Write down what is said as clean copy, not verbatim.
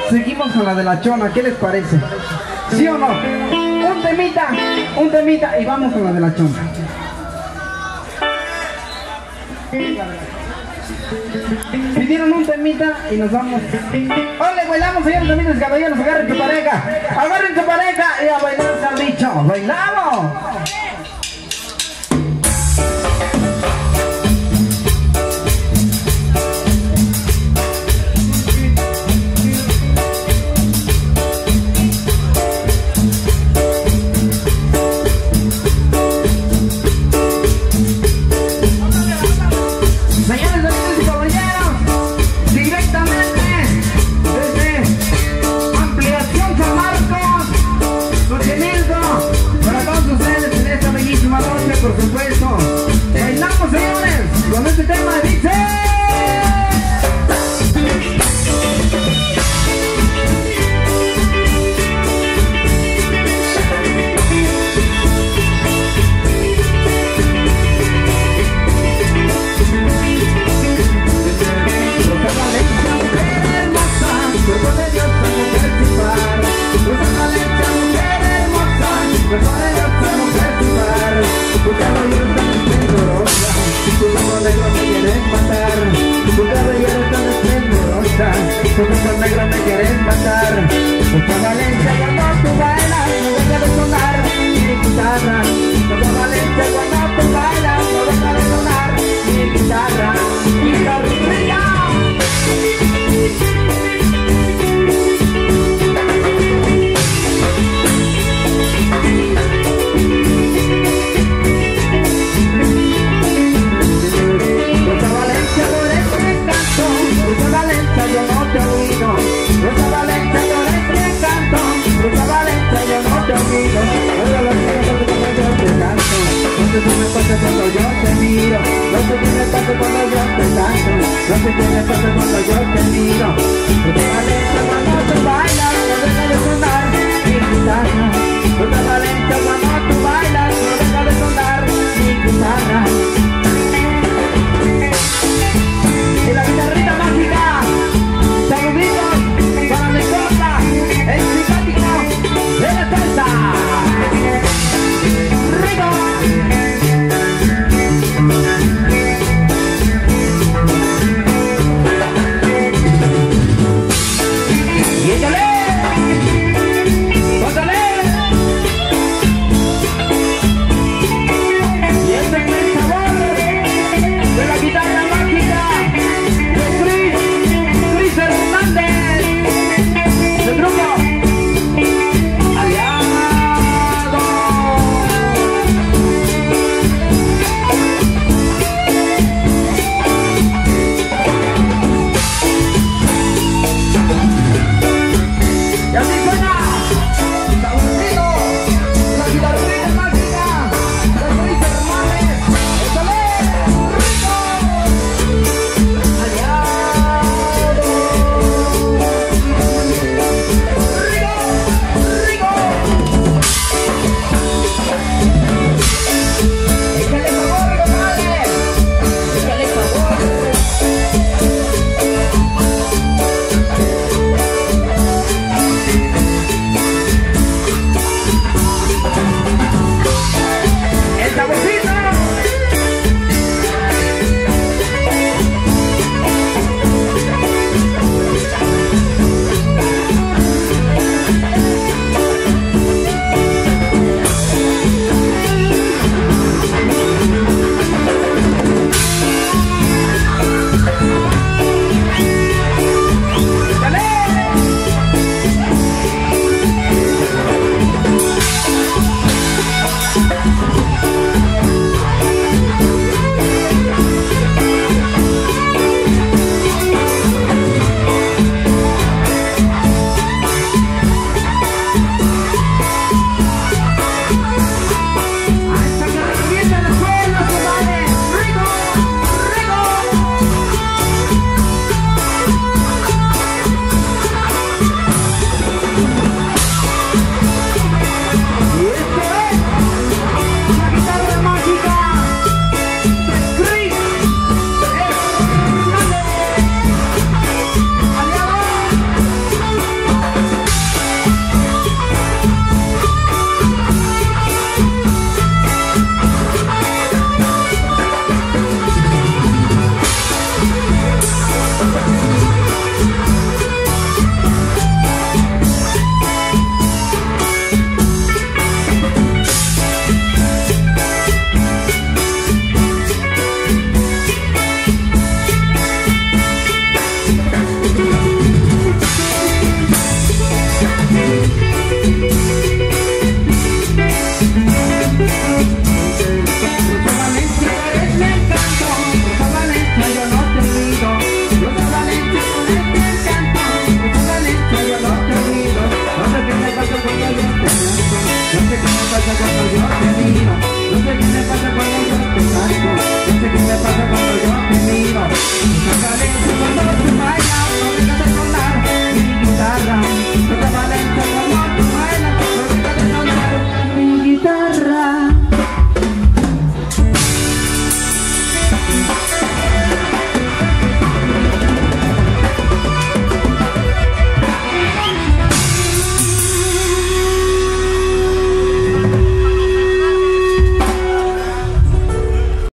seguimos con la de la chona, ¿qué les parece? ¿Sí o no? Un temita y vamos con la de la chona. Pidieron un temita y nos vamos. ¡Ole, bailamos, señores amigos y caballeros! Agarren su pareja y a bailar se ha dicho. ¡Bailamos! Por supuesto, bailamos, señores, con este tema dice. Tu cuerpo negro me quieres matar. Mucha valencia cuando tú bailas, no deja de sonar mi guitarra. Mucha valencia cuando tú bailas, no deja de sonar mi guitarra. Y la brilla. Mucha valencia por este canto, mucha valencia yo no te olvido. Mucha valencia por este canto, mucha valencia yo no te olvido. Pero lo quiero porque cuando yo te canto, no sé qué me pasa cuando yo te miro. No sé qué me pasa cuando yo te canto, no sé qué me pasa cuando yo te miro.